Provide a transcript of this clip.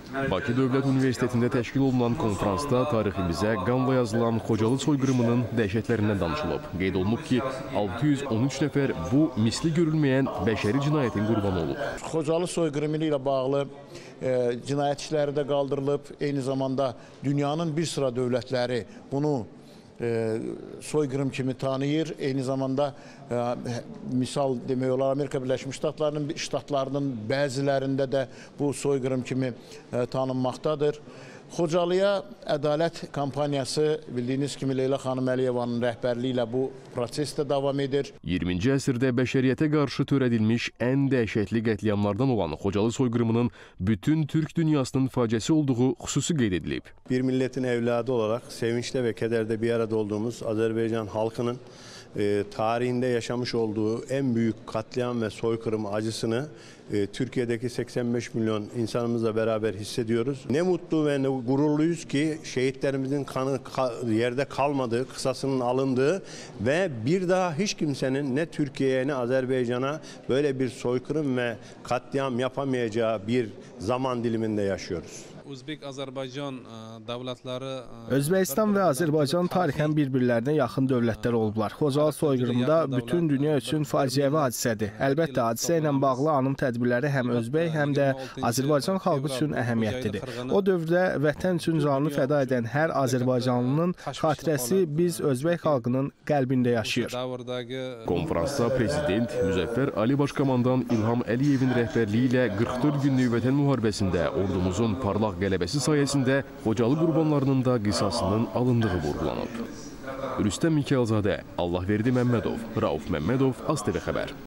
Bakı Dövlət Universitetində təşkil olunan konferansda tariximizə qanla yazılan Xocalı soyqırımının dəhşətlərindən danışılıb. Qeyd olunub ki, 613 nəfər bu misli görülməyən bəşəri cinayətin qurbanı olub. Xocalı soyqırımı ilə bağlı cinayət işləri də qaldırılıb. Eyni zamanda dünyanın bir sıra dövlətləri bunu soyqırım kimi tanıyır. Eyni zamanda misal demək olar Amerika Birləşmiş Ştatlarının bəzilərində də bu soyqırım kimi tanınmaqdadır. Xocalıya ədalət kampaniyası bildiyiniz kimi Leyla xanım Əliyevanın rəhbərliyi ilə bu proses də davam edir. 20-ci əsrdə bəşəriyyətə qarşı törədilmiş ən dəhşətli qətliamlardan olan Xocalı soyqırımının bütün Türk dünyasının faciəsi olduğu xüsusi qeyd edilib. Bir milletin evladı olarak sevinçte ve kederde bir arada olduğumuz Azerbaycan halkının tarihinde yaşamış olduğu en büyük katliam ve soykırım acısını Türkiye'deki 85 milyon insanımızla beraber hissediyoruz. Ne mutlu ve ne gururluyuz ki şehitlerimizin kanı yerde kalmadığı, kısasının alındığı ve bir daha hiç kimsenin ne Türkiye'ye ne Azerbaycan'a böyle bir soykırım ve katliam yapamayacağı bir zaman diliminde yaşıyoruz. Özbəkistan və Azərbaycan tarixən bir-birlərinə yaxın dövlətlər olublar. Xocalı soyqırımda bütün dünya üçün faciəvi hadisədir. Əlbəttə, hadisə ilə bağlı anım tədbirləri həm Özbək, həm də Azərbaycan xalqı üçün əhəmiyyətlidir. O dövrdə vətən üçün canını fəda edən hər Azərbaycanlının xatirəsi biz Özbək xalqının qəlbində yaşayır. Konferansda Prezident Müzəffər Ali Başkomandan İlham Əliyevin rəhbərliyi ilə 44 günlük vətən müharibəsində ordumuzun parlaq qələbəsi sayəsində Xocalı qurbanlarının da qisasının alındığı vurğulanıb. Rüstəm Mikayılzadə, Allahverdi Məmmədov, Rauf Məmmədov, AzTV xəbər.